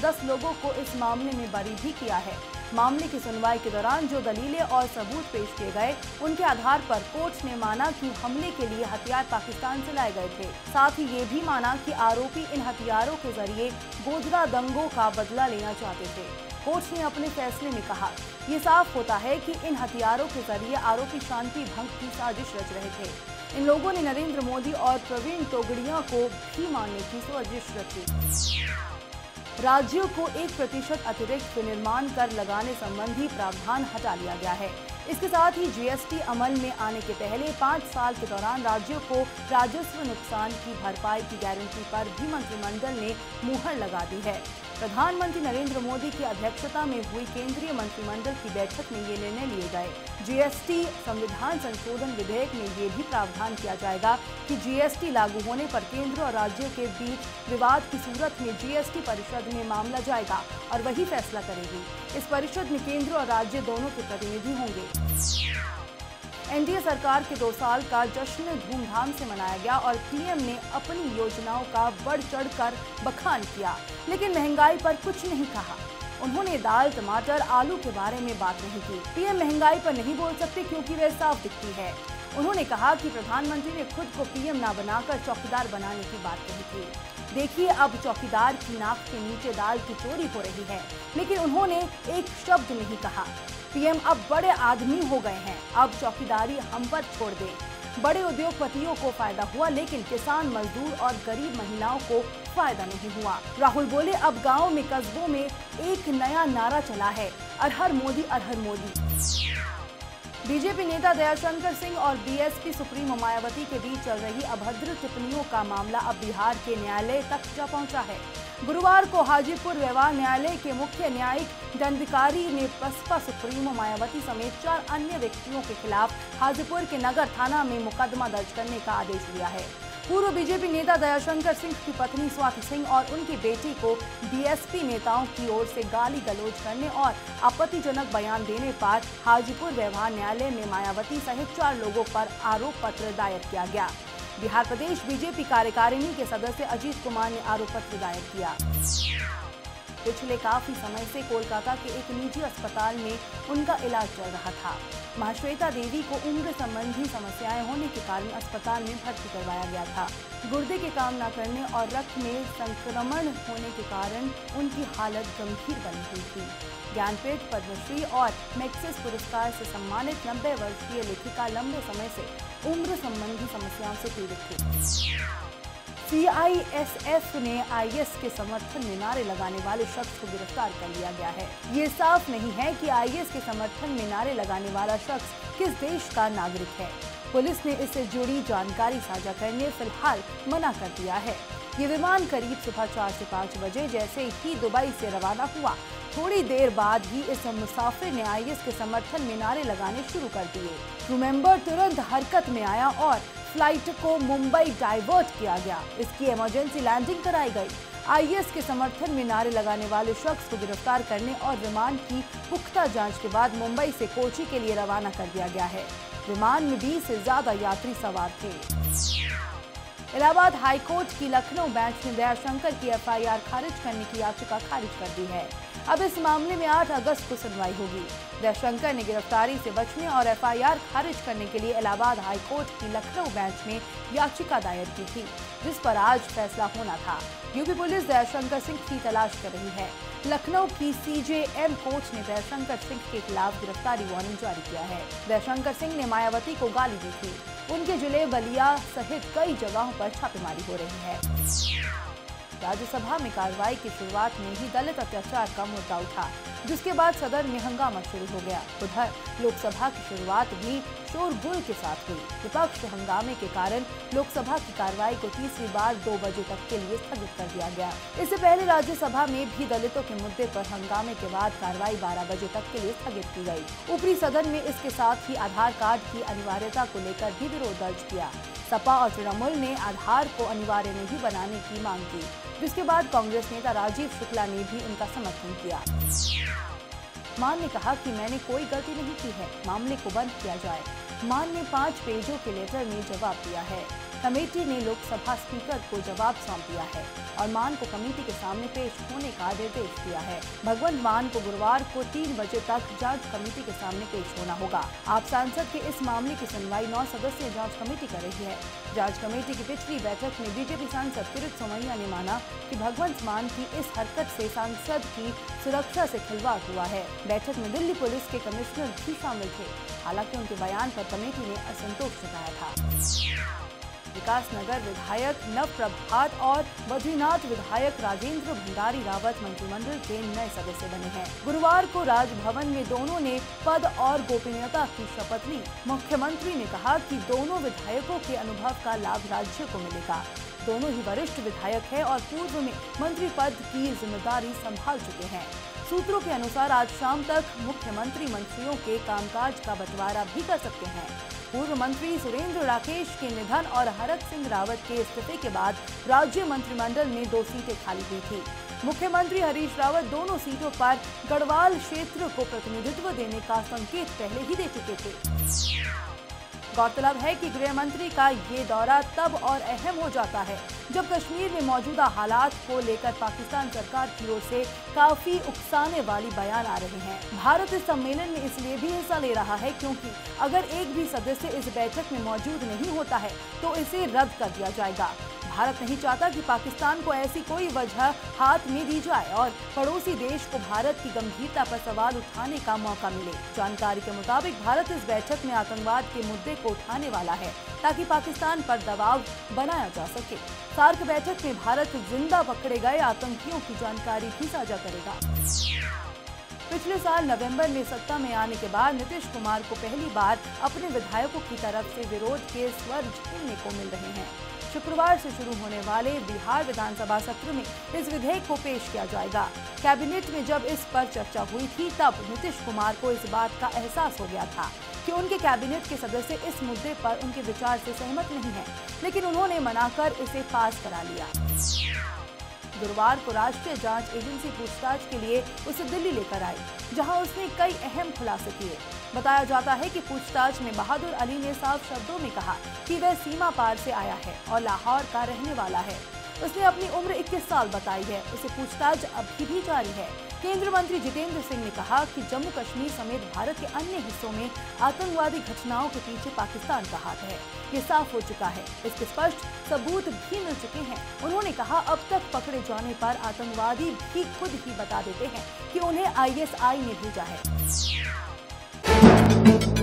10 लोगों को इस मामले में बरी भी किया है। मामले की सुनवाई के दौरान जो दलीलें और सबूत पेश किए गए, उनके आधार पर कोर्ट ने माना कि हमले के लिए हथियार पाकिस्तान से लाए गए थे। साथ ही ये भी माना कि आरोपी इन हथियारों के जरिए गोधरा दंगों का बदला लेना चाहते थे। कोर्ट ने अपने फैसले में कहा, ये साफ होता है कि इन हथियारों के जरिए आरोपी शांति भंग की साजिश रच रहे थे। इन लोगों ने नरेंद्र मोदी और प्रवीण तोगड़िया को भी मारने की साजिश रची। राज्यों को 1% अतिरिक्त विनिर्माण कर लगाने संबंधी प्रावधान हटा लिया गया है। इसके साथ ही जीएसटी अमल में आने के पहले 5 साल के दौरान राज्यों को राजस्व नुकसान की भरपाई की गारंटी पर भी मंत्रिमंडल ने मुहर लगा दी है। प्रधानमंत्री नरेंद्र मोदी की अध्यक्षता में हुई केंद्रीय मंत्रिमंडल की बैठक में ये निर्णय लिए गए। जीएसटी संविधान संशोधन विधेयक में ये भी प्रावधान किया जाएगा कि जीएसटी लागू होने पर केंद्र और राज्यों के बीच विवाद की सूरत में जीएसटी परिषद में मामला जाएगा और वही फैसला करेगी। इस परिषद में केंद्र और राज्य दोनों के प्रतिनिधि होंगे। एनडीए सरकार के 2 साल का जश्न धूमधाम से मनाया गया और पीएम ने अपनी योजनाओं का बढ़ चढ़कर बखान किया, लेकिन महंगाई पर कुछ नहीं कहा। उन्होंने दाल, टमाटर, आलू के बारे में बात नहीं की। पीएम महंगाई पर नहीं बोल सकते क्योंकि वह साफ दिखती है। उन्होंने कहा कि प्रधानमंत्री ने खुद को पीएम ना बनाकर चौकीदार बनाने की बात कही थी। देखिए, अब चौकीदार की नाक के नीचे दाल की चोरी हो रही है, लेकिन उन्होंने एक शब्द नहीं कहा। पीएम अब बड़े आदमी हो गए हैं, अब चौकीदारी हम पर छोड़ दें। बड़े उद्योगपतियों को फायदा हुआ, लेकिन किसान, मजदूर और गरीब महिलाओं को फायदा नहीं हुआ। राहुल बोले, अब गांव में, कस्बों में एक नया नारा चला है, अरहर मोदी, अरहर मोदी। बीजेपी नेता दयाशंकर सिंह और बीएसपी सुप्रीमो मायावती के बीच चल रही अभद्र टिप्पणियों का मामला अब बिहार के न्यायालय तक जा पहुंचा है। गुरुवार को हाजीपुर व्यवहार न्यायालय के मुख्य न्यायिक दंडाधिकारी ने बसपा सुप्रीमो मायावती समेत 4 अन्य व्यक्तियों के खिलाफ हाजीपुर के नगर थाना में मुकदमा दर्ज करने का आदेश दिया है। पूर्व बीजेपी नेता दयाशंकर सिंह की पत्नी स्वाति सिंह और उनकी बेटी को बीएसपी नेताओं की ओर से गाली गलौज करने और आपत्तिजनक बयान देने पर हाजीपुर व्यवहार न्यायालय में मायावती सहित 4 लोगों पर आरोप पत्र दायर किया गया। बिहार प्रदेश बीजेपी कार्यकारिणी के सदस्य अजीत कुमार ने आरोप पत्र दायर किया। पिछले काफी समय से कोलकाता के एक निजी अस्पताल में उनका इलाज चल रहा था। महाश्वेता देवी को उम्र संबंधी समस्याएं होने के कारण अस्पताल में भर्ती करवाया गया था। गुर्दे के काम न करने और रक्त में संक्रमण होने के कारण उनकी हालत गंभीर बनी हुई थी। ज्ञानपीठ, पद्मश्री और मैग्सेसे पुरस्कार से सम्मानित 90 वर्षीय लेखिका लंबे समय से उम्र संबंधी समस्याओं से पीड़ित थी। सीआईएसएफ ने आईएस के समर्थन में नारे लगाने वाले शख्स को गिरफ्तार कर लिया गया है। ये साफ नहीं है कि आईएस के समर्थन में नारे लगाने वाला शख्स किस देश का नागरिक है। पुलिस ने इससे जुड़ी जानकारी साझा करने फिलहाल मना कर दिया है। ये विमान करीब सुबह 4 से 5 बजे जैसे ही दुबई से रवाना हुआ, थोड़ी देर बाद ही इस मुसाफिर ने आईएस के समर्थन में नारे लगाने शुरू कर दिए। क्रू मेंबर तुरंत हरकत में आया और फ्लाइट को मुंबई डाइवर्ट किया गया। इसकी इमरजेंसी लैंडिंग कराई गई। आईएस के समर्थन में नारे लगाने वाले शख्स को गिरफ्तार करने और विमान की पुख्ता जांच के बाद मुंबई से कोची के लिए रवाना कर दिया गया है। विमान में 20 से ज्यादा यात्री सवार थे। इलाहाबाद हाईकोर्ट की लखनऊ बेंच ने दयाशंकर की एफआईआर खारिज करने की याचिका खारिज कर दी है। अब इस मामले में 8 अगस्त को सुनवाई होगी। दयाशंकर ने गिरफ्तारी से बचने और एफआईआर खारिज करने के लिए इलाहाबाद हाईकोर्ट की लखनऊ बेंच में याचिका दायर की थी, जिस पर आज फैसला होना था। यूपी पुलिस दयाशंकर सिंह की तलाश कर रही है। लखनऊ की सीजेएम कोर्ट ने दयाशंकर सिंह के खिलाफ गिरफ्तारी वारंट जारी किया है। दयाशंकर सिंह ने मायावती को गाली दी थी। उनके जिले बलिया सहित कई जगहों पर छापेमारी हो रही है। राज्यसभा में कार्रवाई की शुरुआत में ही दलित अत्याचार का मुद्दा उठा, जिसके बाद सदन में हंगामा शुरू हो गया। उधर लोकसभा की शुरुआत भी शोरगुल के साथ हुई। विपक्ष हंगामे के कारण लोकसभा की कार्रवाई को तीसरी बार 2 बजे तक के लिए स्थगित कर दिया गया। इससे पहले राज्यसभा में भी दलितों के मुद्दे पर हंगामे के बाद कार्रवाई 12 बजे तक के लिए स्थगित की गई। ऊपरी सदन में इसके साथ ही आधार कार्ड की अनिवार्यता को लेकर भी विरोध दर्ज किया। सपा और तृणमूल ने आधार को अनिवार्य नहीं बनाने की मांग की, जिसके बाद कांग्रेस नेता राजीव शुक्ला ने भी उनका समर्थन किया। मान ने कहा कि मैंने कोई गलती नहीं की है, मामले को बंद किया जाए। मान ने 5 पेजों के लेटर में जवाब दिया है। कमेटी ने लोकसभा स्पीकर को जवाब सौंप दिया है और मान को कमेटी के सामने पेश होने का निर्देश दिया है। भगवंत मान को गुरुवार को 3 बजे तक जांच कमेटी के सामने पेश होना होगा। आप सांसद के इस मामले की सुनवाई 9 सदस्यीय जांच कमेटी कर रही है। जांच कमेटी की पिछली बैठक में बीजेपी सांसद किरीट सोमैया ने माना कि भगवंत मान की इस हरकत से सांसद की सुरक्षा से खिलवाड़ हुआ है। बैठक में दिल्ली पुलिस के कमिश्नर भी शामिल थे। हालांकि उनके बयान पर कमेटी ने असंतोष जताया था। विकासनगर विधायक नवप्रभात और बद्रीनाथ विधायक राजेंद्र भंडारी रावत मंत्रिमंडल के नए सदस्य बने हैं। गुरुवार को राजभवन में दोनों ने पद और गोपनीयता की शपथ ली। मुख्यमंत्री ने कहा कि दोनों विधायकों के अनुभव का लाभ राज्य को मिलेगा। दोनों ही वरिष्ठ विधायक हैं और पूर्व में मंत्री पद की जिम्मेदारी संभाल चुके हैं। सूत्रों के अनुसार आज शाम तक मुख्यमंत्री मंत्रियों के कामकाज का बंटवारा भी कर सकते हैं। पूर्व मंत्री सुरेंद्र राकेश के निधन और हरक सिंह रावत के इस्तीफे के बाद राज्य मंत्रिमंडल में 2 सीटें खाली हुई थी। मुख्यमंत्री हरीश रावत दोनों सीटों पर गढ़वाल क्षेत्र को प्रतिनिधित्व देने का संकेत पहले ही दे चुके थे। गौरतलब है कि गृह मंत्री का ये दौरा तब और अहम हो जाता है जब कश्मीर में मौजूदा हालात को लेकर पाकिस्तान सरकार की ओर से काफी उकसाने वाली बयान आ रहे हैं। भारत इस सम्मेलन में इसलिए भी हिस्सा ले रहा है क्योंकि अगर एक भी सदस्य इस बैठक में मौजूद नहीं होता है तो इसे रद्द कर दिया जाएगा। भारत नहीं चाहता कि पाकिस्तान को ऐसी कोई वजह हाथ में दी जाए और पड़ोसी देश को भारत की गंभीरता पर सवाल उठाने का मौका मिले। जानकारी के मुताबिक भारत इस बैठक में आतंकवाद के मुद्दे को उठाने वाला है ताकि पाकिस्तान पर दबाव बनाया जा सके। सार्क बैठक में भारत जिंदा पकड़े गए आतंकियों की जानकारी भी साझा करेगा। पिछले साल नवंबर में सत्ता में आने के बाद नीतीश कुमार को पहली बार अपने विधायकों की तरफ से विरोध के स्वर झेलने को मिल रहे हैं। शुक्रवार से शुरू होने वाले बिहार विधानसभा सत्र में इस विधेयक को पेश किया जाएगा। कैबिनेट में जब इस पर चर्चा हुई थी तब नीतीश कुमार को इस बात का एहसास हो गया था कि उनके कैबिनेट के सदस्य इस मुद्दे पर उनके विचार से सहमत नहीं हैं, लेकिन उन्होंने मनाकर इसे पास करा लिया। गुरुवार को राष्ट्रीय जांच एजेंसी पूछताछ के लिए उसे दिल्ली लेकर आई, जहां उसने कई अहम खुलासे किए। बताया जाता है कि पूछताछ में बहादुर अली ने साफ शब्दों में कहा कि वह सीमा पार से आया है और लाहौर का रहने वाला है। उसने अपनी उम्र 21 साल बताई है। उसे पूछताछ अभी भी जारी है। केंद्रीय मंत्री जितेंद्र सिंह ने कहा कि जम्मू कश्मीर समेत भारत के अन्य हिस्सों में आतंकवादी घटनाओं के पीछे पाकिस्तान का हाथ है। ये साफ हो चुका है। इसके स्पष्ट सबूत भी मिल चुके हैं। उन्होंने कहा अब तक पकड़े जाने पर आतंकवादी भी खुद ही बता देते हैं कि उन्हें ISI ने भेजा है।